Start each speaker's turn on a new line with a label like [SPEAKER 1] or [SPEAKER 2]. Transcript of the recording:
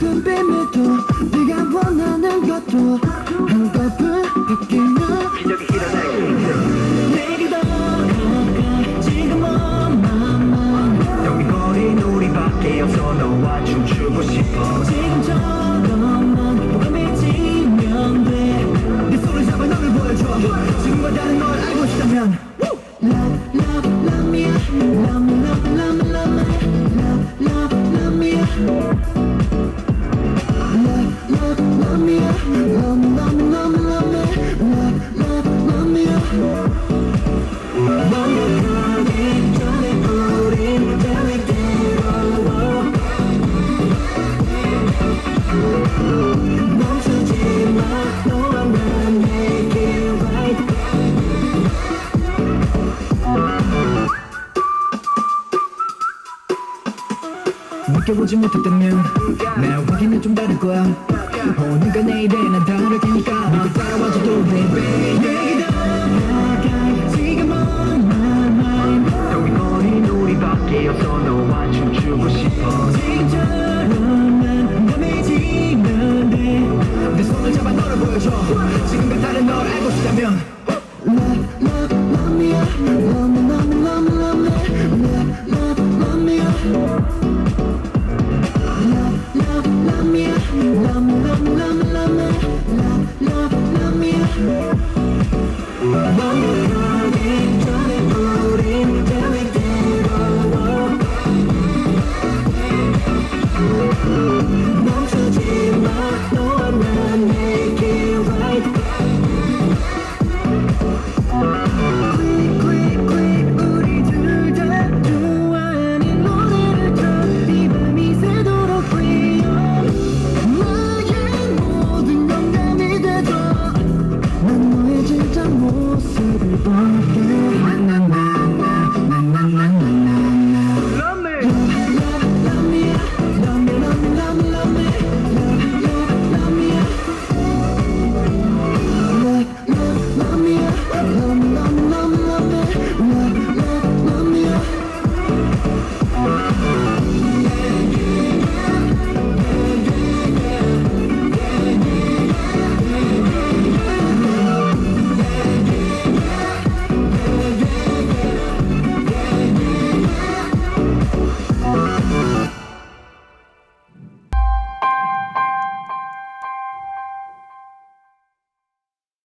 [SPEAKER 1] 작은 비밀도 네가 원하는 것도 한꺼풀 바뀌면
[SPEAKER 2] 기적이 일어날
[SPEAKER 1] 내게 더 가까이 지금 on my mind
[SPEAKER 2] 여기 거린 우리밖에 없어 너와 춤추고 싶어
[SPEAKER 1] 지금처럼만 보감해지면 돼네 손을 잡아 너를 보여줘 지금과 다른 걸 알고 싶다면 Love, love, love me Love me, love me, love me, love me Love, love, love me Love, love, love me Love me, love me, love me, love me Love, love, love me 완벽하기 전에 우린 계획대로 멈추지 마 너와 난 make it right 느껴보지 못했다면 날 확인해 좀 다를 거야 오늘과 내일에 난 다를 테니까 믿고 따라와줘도 baby 내게 더 가까이 지금 on my mind
[SPEAKER 2] 여기 거린 우리밖에 없어 너와 춤추고 싶어
[SPEAKER 1] 지금처럼만 감해지면 돼내 손을 잡아 너를 보여줘 지금과 다른 널 알고 싶다면 Love, love, love me up Love me, love me, love me, love me Love, love, love me up Love, love, love me up Love me, love me, love me, love me Love, love, love me up 완벽하기 전에 우린 계획대로 멈추지 마 너와 난 make it right Quick, quick, quick 우리 둘 다 좋아하는 노래를 틀어 이 밤이 새도록 free 나의 모든 영감이 돼줘 난 너의 진짜 모습을 볼게